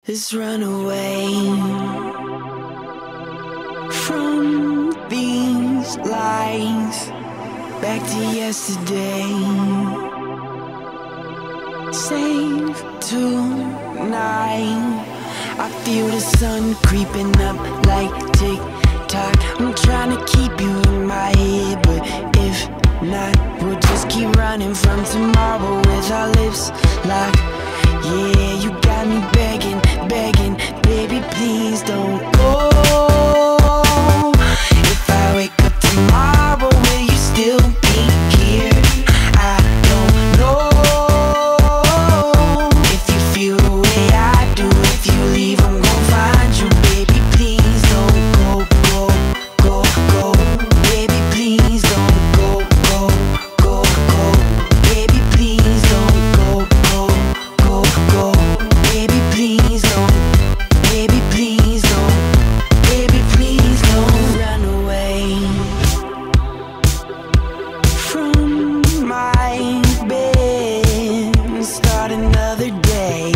Let's run away from these lies, back to yesterday. Save tonight. I feel the sun creeping up like tick-tock. I'm trying to keep you in my head, but if not, we'll just keep running from tomorrow with our lips locked. Yeah, you got me begging, begging, baby, please don't go. If I wake up tomorrow, will you still be here? I don't know. If you feel the way I do, if you leave, I'm gon' find you. Baby, please don't go, go, go, go. Baby, please don't go, go, go, go. Baby, please don't go, go, go, go. Baby, please don't. Baby, please don't. Baby, please don't run away from my bed and start another day.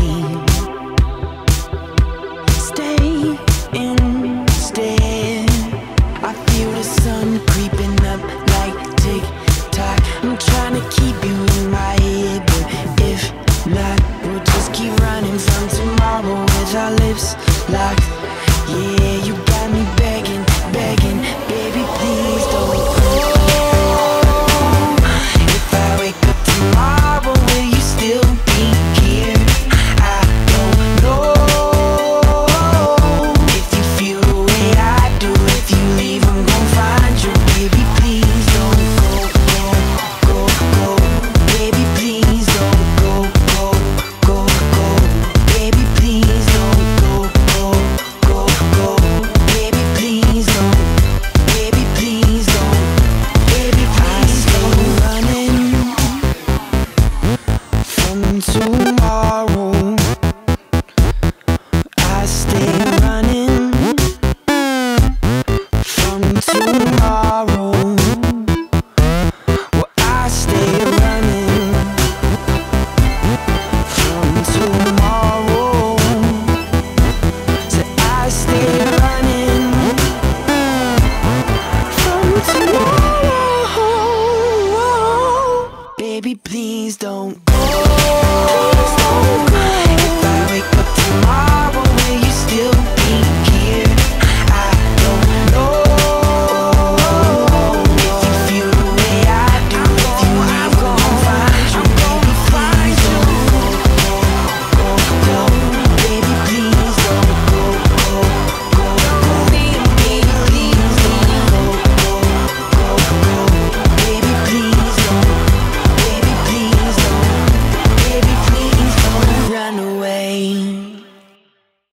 Stay instead. I feel the sun creeping up like tick-tock. I'm trying to keep you in my head, but if not, we'll just keep running from tomorrow with our lips locked.